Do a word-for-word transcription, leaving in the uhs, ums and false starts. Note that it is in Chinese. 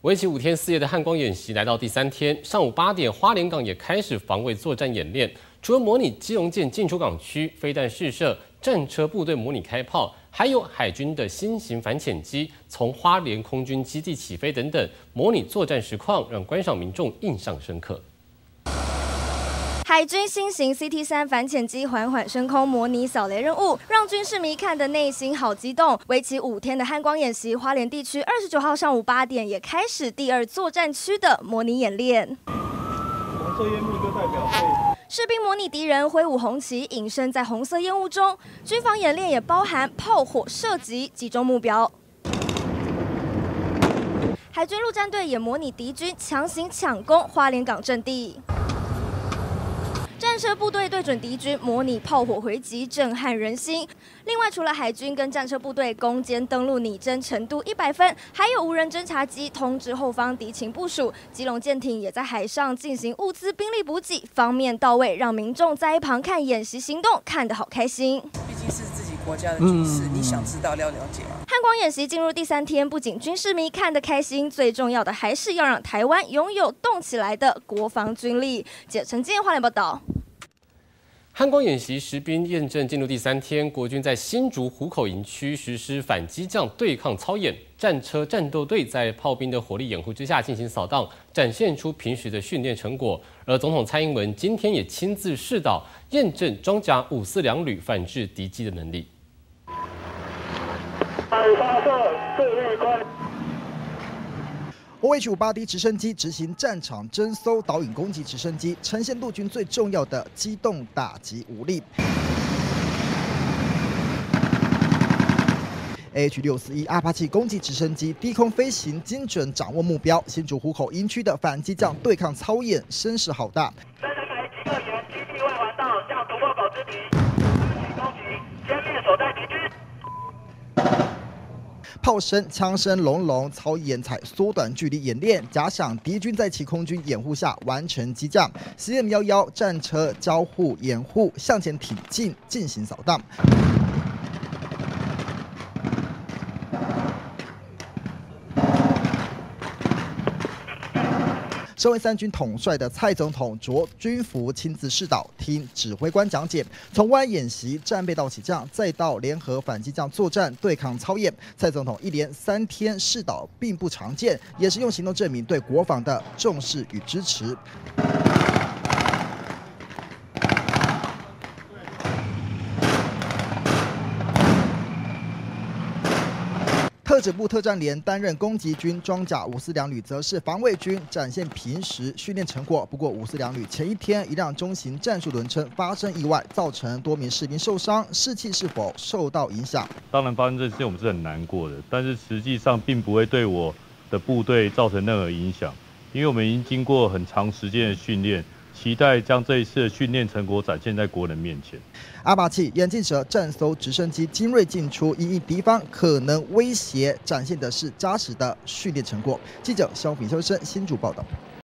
为期五天四夜的汉光演习来到第三天，上午八点，花莲港也开始防卫作战演练。除了模拟基隆舰进出港区、飞弹试射、战车部队模拟开炮，还有海军的新型反潜机从花莲空军基地起飞等等，模拟作战实况，让观赏民众印象深刻。 海军新型 C T 三反潜机缓缓升空，模拟扫雷任务，让军事迷看得内心好激动。为期五天的汉光演习，花莲地区二十九号上午八点也开始第二作战区的模拟演练。 红色烟雾就代表对。 士兵模拟敌人挥舞红旗，隐身在红色烟雾中。军防演练也包含炮火射击，击中目标。海军陆战队也模拟敌军强行抢攻花莲港阵地。 战车部队对准敌军，模拟炮火回击，震撼人心。另外，除了海军跟战车部队攻坚登陆拟真程度一百分，还有无人侦察机通知后方敌情部署，基隆舰艇也在海上进行物资兵力补给，方面到位，让民众在一旁看演习行动，看得好开心。 毕竟是自己国家的局势，嗯、你想知道、了了解吗？ 汉光演习进入第三天，不仅军事迷看得开心，最重要的还是要让台湾拥有动起来的国防军力。记者陈建华联报道。 汉光演习实兵验证进入第三天，国军在新竹湖口营区实施反机降对抗操演，战车战斗队在炮兵的火力掩护之下进行扫荡，展现出平时的训练成果。而总统蔡英文今天也亲自试导，验证装甲五四两旅反制敌机的能力。 O H 五八 D 直升机执行战场侦搜导引攻击直升机，呈现陆军最重要的机动打击武力。A H 六四一阿帕奇攻击直升机低空飞行，精准掌握目标。新竹湖口营区的反机降对抗操演声势浩大。 三人排集各员基地外环道，向突破口之敌发起攻击，歼灭所在敌军。 炮声、枪声隆隆，操演采缩短距离演练，假想敌军在其空军掩护下完成机降 ，C M 一一战车交互掩护向前挺进进行扫荡。 身为三军统帅的蔡总统着军服亲自试导，听指挥官讲解，从湾演习、战备到起降，再到联合反击降作战对抗操演，蔡总统一连三天试导并不常见，也是用行动证明对国防的重视与支持。 特指部特战连担任攻击军，装甲五四两旅则是防卫军，展现平时训练成果。不过五四两旅前一天一辆中型战术轮称发生意外，造成多名士兵受伤，士气是否受到影响？ 当然发生这事情我们是很难过的，但是实际上并不会对我的部队造成任何影响，因为我们已经经过很长时间的训练。 期待将这一次的训练成果展现在国人面前。 阿帕奇眼镜蛇战搜直升机精锐进出，因应敌方可能威胁，展现的是扎实的训练成果。记者肖炳修生新竹报道。